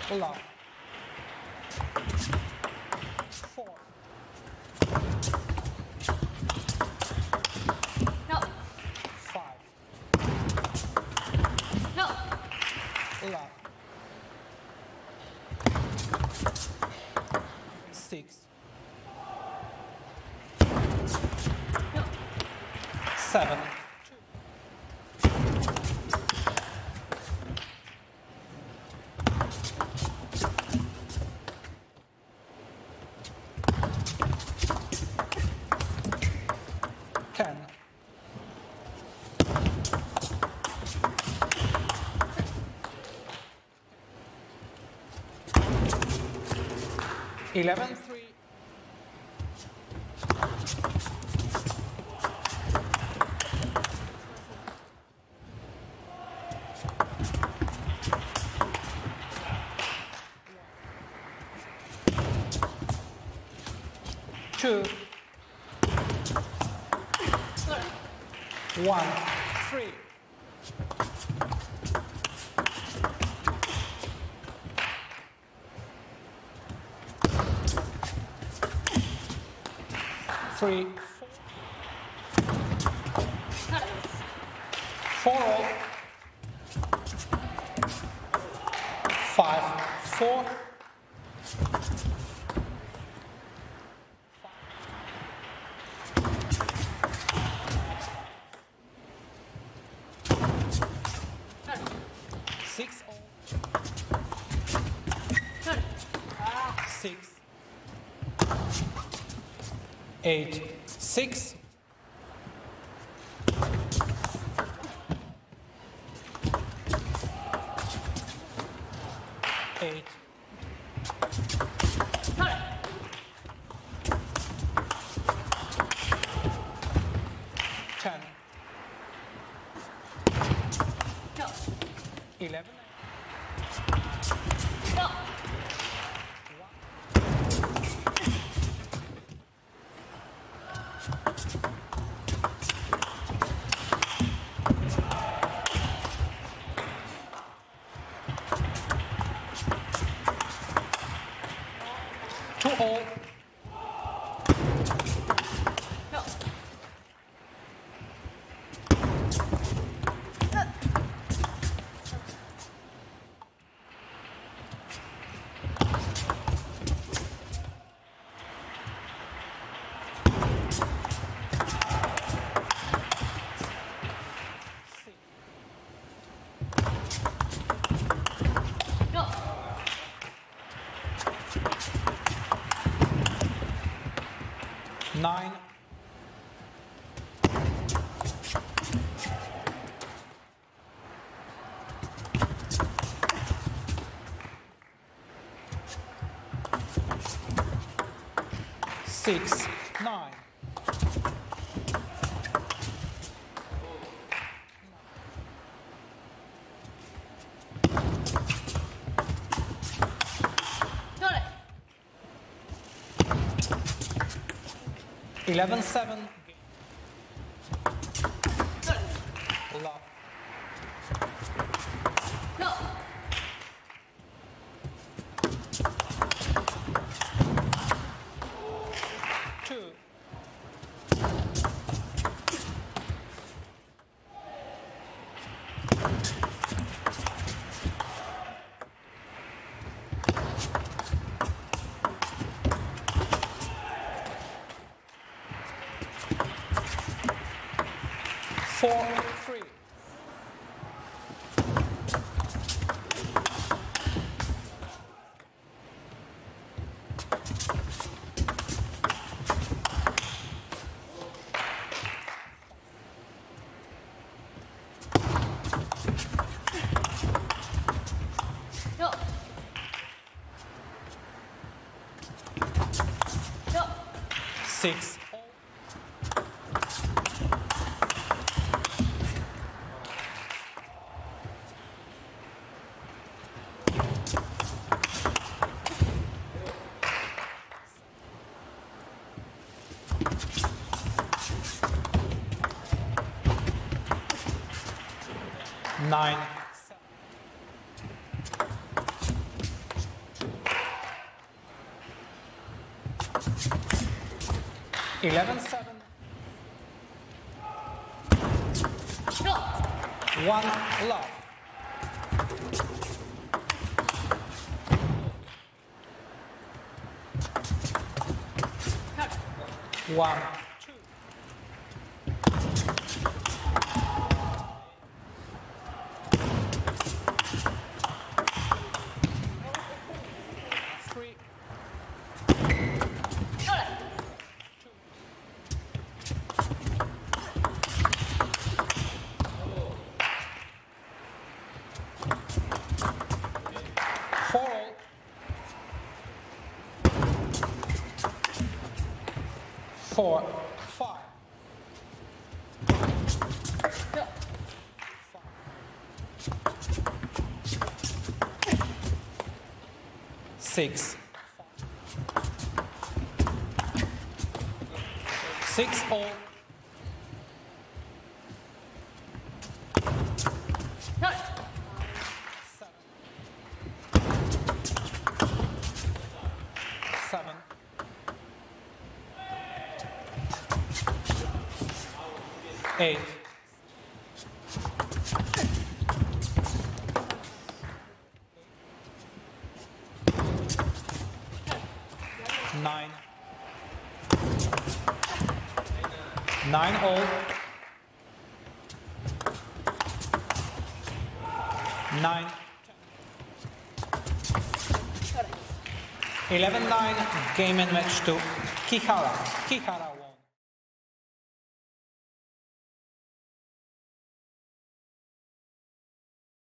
love. 4. No. 5. No. Love. 6. No. 7. 10. 11. 3. 2. 1. 3. 3. 4 all. 5. 4. 6 all. 6. 8. 6. 8. 10. 11. 2 all. 9. 6. 9. 11. 7. Love. 2. 4. 3. 6. 9. 11-7. Go. 1 love. 1, 2. 3, 过来。 4 all. 4, 5. go. 6. 6 all. 过来。 7. 8. 9. 9 all. 9. 过来。 11-9, game and match to Kihara. Kihara won.